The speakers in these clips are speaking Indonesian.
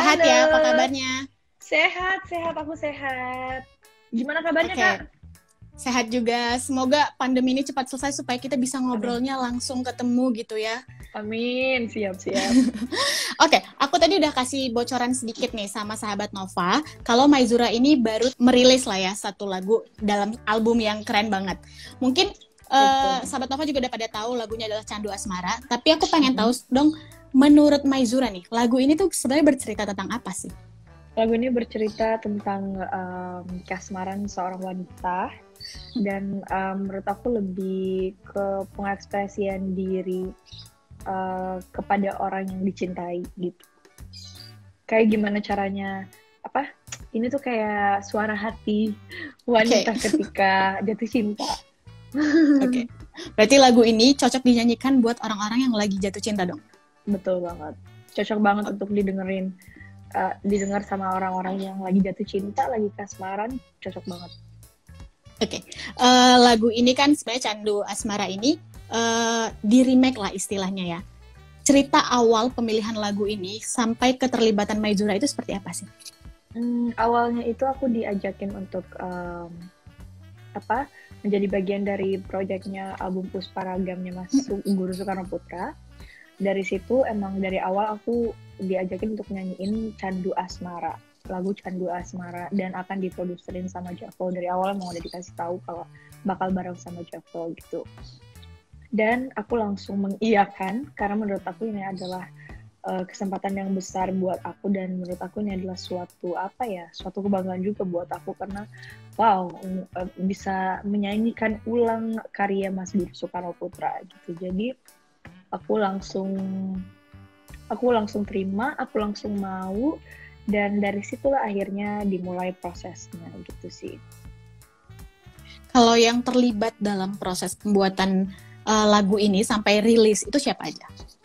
sehat Halo, ya, apa kabarnya? sehat, aku sehat. Gimana kabarnya, Kak? Oke, sehat juga. Semoga pandemi ini cepat selesai supaya kita bisa Amin. ngobrolnya langsung ketemu gitu ya. Amin, siap-siap. Oke, aku tadi udah kasih bocoran sedikit nih sama sahabat Nova. Kalau Maizura ini baru merilis lah ya satu lagu dalam album yang keren banget. Mungkin Itu. sahabat Nova juga udah pada tahu lagunya adalah Candu Asmara. Tapi aku pengen tahu Mm-mm. dong, menurut Maizura nih, lagu ini tuh sebenarnya bercerita tentang apa sih? Lagu ini bercerita tentang kasmaran seorang wanita dan menurut aku lebih ke pengekspresian diri kepada orang yang dicintai gitu. Kayak gimana caranya, apa? Ini tuh kayak suara hati Oke, wanita ketika jatuh cinta. oke. Berarti lagu ini cocok dinyanyikan buat orang-orang yang lagi jatuh cinta dong. Betul banget. Cocok banget untuk didengar sama orang-orang yang lagi jatuh cinta, lagi kasmaran, cocok banget. Oke, lagu ini kan sebenarnya Candu Asmara ini di remake lah istilahnya ya. Cerita awal pemilihan lagu ini sampai keterlibatan Maizura itu seperti apa sih? Awalnya itu aku diajakin untuk menjadi bagian dari proyeknya album Pusparagamnya Mas Guru Soekarno Putra. Dari situ emang dari awal aku diajakin untuk nyanyiin Candu Asmara, lagu Candu Asmara, dan akan diproduserin sama Javo. Dari awal emang udah dikasih tahu kalau bakal bareng sama Javo gitu. Dan aku langsung mengiyakan karena menurut aku ini adalah kesempatan yang besar buat aku, dan menurut aku ini adalah suatu kebanggaan juga buat aku karena wow, bisa menyanyikan ulang karya Mas Guru Soekarno Putra gitu. Jadi aku langsung terima, aku langsung mau, dan dari situlah akhirnya dimulai prosesnya gitu sih. Kalau yang terlibat dalam proses pembuatan lagu ini sampai rilis itu siapa aja?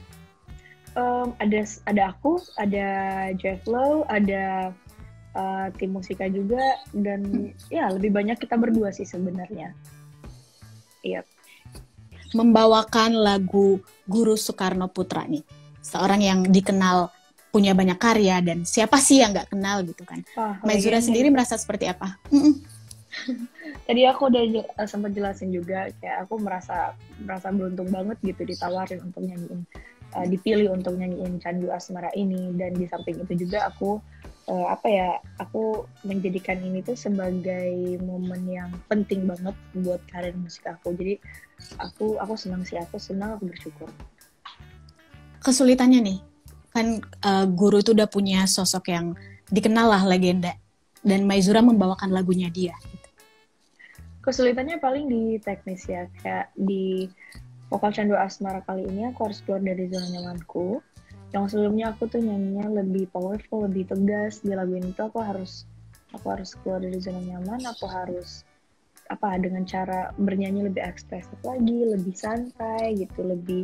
Ada aku, ada Jeff Lowe, ada tim musika juga, dan ya lebih banyak kita berdua sih sebenarnya. Iya. Membawakan lagu Guru Soekarno Putra nih, seorang yang dikenal punya banyak karya dan siapa sih yang nggak kenal gitu kan? Maizura Legenda sendiri itu. merasa seperti apa? Tadi aku udah sempat jelasin juga, kayak aku merasa beruntung banget gitu ditawarin untuk nyanyiin, dipilih untuk nyanyiin Candu Asmara ini, dan di samping itu juga aku aku menjadikan ini tuh sebagai momen yang penting banget buat karir musik aku. Jadi aku senang sih, aku bersyukur. Kesulitannya nih, kan Guru tuh udah punya sosok yang dikenal lah legenda, dan Maizura membawakan lagunya dia. Kesulitannya paling di teknis ya, kayak di vokal Candu Asmara kali ini aku harus keluar dari zona nyamanku. Yang sebelumnya aku tuh nyanyinya lebih powerful, lebih tegas. Di lagu ini tuh aku harus keluar dari zona nyaman, aku harus dengan cara bernyanyi lebih ekspresif lagi, lebih santai gitu,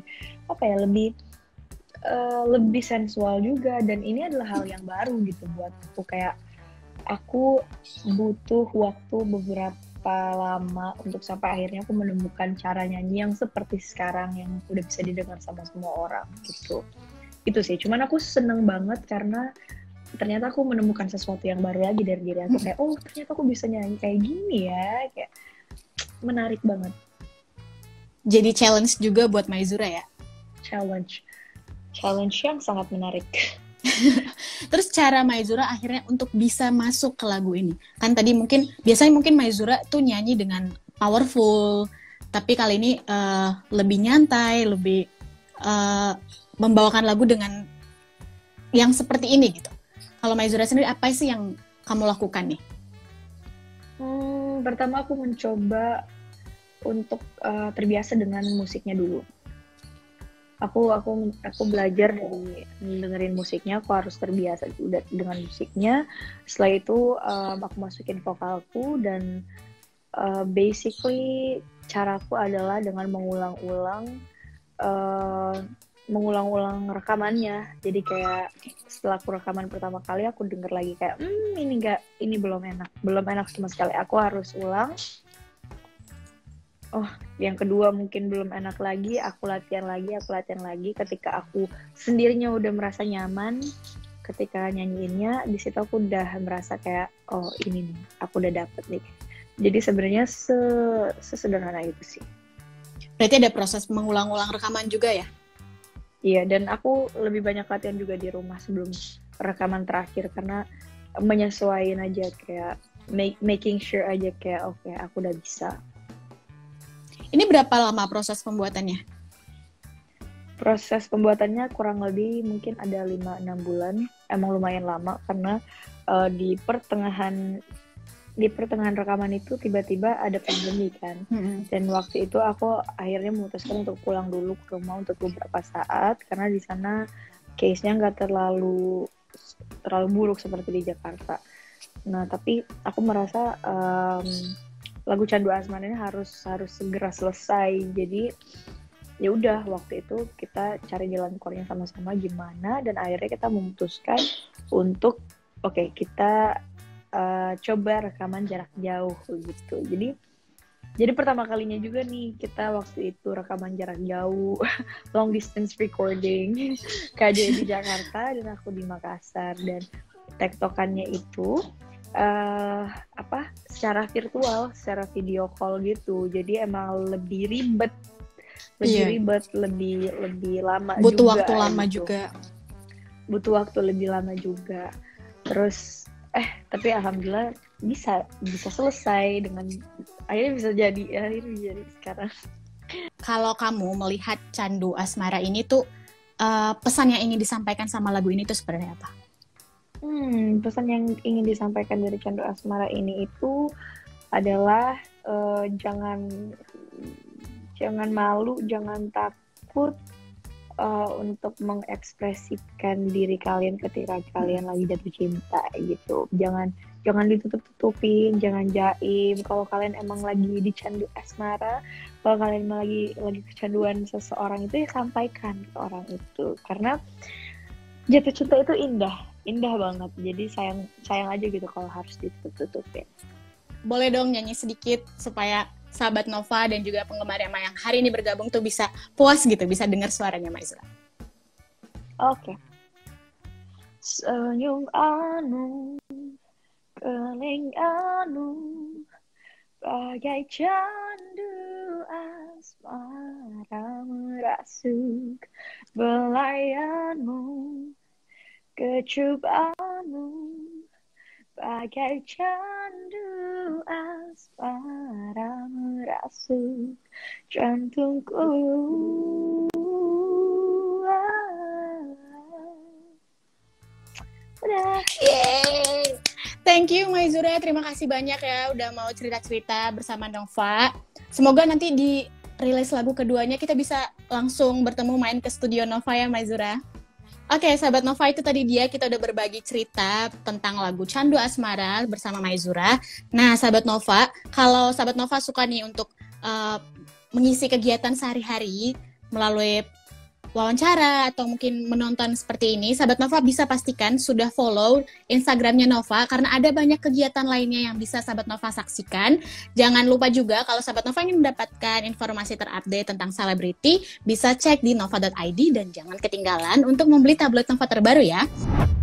lebih sensual juga. Dan ini adalah hal yang baru gitu buat aku, kayak aku butuh waktu beberapa lama untuk sampai akhirnya aku menemukan cara nyanyi yang seperti sekarang, yang udah bisa didengar sama semua orang gitu. Itu sih, cuman aku seneng banget karena ternyata aku menemukan sesuatu yang baru lagi dari diri aku, kayak oh ternyata aku bisa nyanyi kayak gini ya, kayak menarik banget. Jadi challenge juga buat Maizura ya. Challenge yang sangat menarik. Terus cara Maizura akhirnya untuk bisa masuk ke lagu ini, kan tadi biasanya mungkin Maizura tuh nyanyi dengan powerful, tapi kali ini lebih nyantai, lebih membawakan lagu dengan yang seperti ini gitu. Kalau Maizura sendiri apa sih yang kamu lakukan nih? Pertama aku mencoba untuk terbiasa dengan musiknya dulu. Aku belajar dari dengerin musiknya, aku harus terbiasa dengan musiknya. Setelah itu aku masukin vokalku, dan basically caraku adalah dengan mengulang-ulang rekamannya. Jadi kayak setelah aku rekaman pertama kali, aku denger lagi kayak ini belum enak sama sekali. Aku harus ulang. Oh, yang kedua mungkin belum enak lagi, aku latihan lagi. Ketika aku sendirinya udah merasa nyaman, ketika nyanyiinnya di situ aku udah merasa kayak oh ini nih aku udah dapet nih. Jadi sebenarnya sesederhana itu sih. Berarti ada proses mengulang-ulang rekaman juga ya? Iya, dan aku lebih banyak latihan juga di rumah sebelum rekaman terakhir karena menyesuaikan aja kayak making sure aja kayak oke, aku udah bisa. Ini berapa lama proses pembuatannya? Proses pembuatannya kurang lebih mungkin ada 5-6 bulan. Emang lumayan lama karena di pertengahan rekaman itu tiba-tiba ada pandemi kan. Dan waktu itu aku akhirnya memutuskan untuk pulang dulu ke rumah untuk beberapa saat karena di sana case-nya nggak terlalu buruk seperti di Jakarta. Nah, tapi aku merasa lagu Candu Asmara ini harus segera selesai. Jadi ya udah waktu itu kita cari jalan keluarnya sama-sama gimana, dan akhirnya kita memutuskan untuk oke, kita coba rekaman jarak jauh gitu. Jadi pertama kalinya juga nih kita waktu itu rekaman jarak jauh long distance recording KJ di Jakarta dan aku di Makassar, dan tektokannya itu secara virtual, secara video call gitu. Jadi emang lebih ribet, lebih lama juga. Butuh waktu lama gitu. juga. Butuh waktu lebih lama juga. Terus tapi alhamdulillah bisa selesai dengan akhirnya bisa jadi sekarang. Kalau kamu melihat Candu Asmara ini tuh pesan yang ingin disampaikan sama lagu ini tuh sebenarnya apa? Pesan yang ingin disampaikan dari Candu Asmara ini itu adalah jangan malu, jangan takut untuk mengekspresikan diri kalian ketika kalian lagi jatuh cinta gitu. Jangan ditutup-tutupin, jangan jaim. Kalau kalian emang lagi dicandu asmara, kalau kalian lagi kecanduan seseorang itu ya sampaikan ke orang itu. Karena jatuh cinta itu indah banget. Jadi sayang aja gitu kalau harus ditutup-tutupin. Boleh dong nyanyi sedikit supaya sahabat Nova dan juga penggemar yang hari ini bergabung tuh bisa puas gitu, bisa dengar suaranya Maizura. Oke. Senyum anu, keling anu, bagai candu asmara merasuk belayanmu, kecup anu, bagai candu asmara merasuk jantungku. Udah. Yeay. Thank you Maizura, terima kasih banyak ya udah mau cerita-cerita bersama Nova. Semoga nanti di rilis lagu keduanya kita bisa langsung bertemu main ke studio Nova ya Maizura. Oke, sahabat Nova, itu tadi dia kita udah berbagi cerita tentang lagu Candu Asmara bersama Maizura. Nah, sahabat Nova, kalau sahabat Nova suka nih untuk mengisi kegiatan sehari-hari melalui wawancara atau mungkin menonton seperti ini, sahabat Nova bisa pastikan sudah follow Instagramnya Nova karena ada banyak kegiatan lainnya yang bisa sahabat Nova saksikan. Jangan lupa juga kalau sahabat Nova ingin mendapatkan informasi terupdate tentang selebriti, bisa cek di nova.id dan jangan ketinggalan untuk membeli tablet Nova terbaru ya.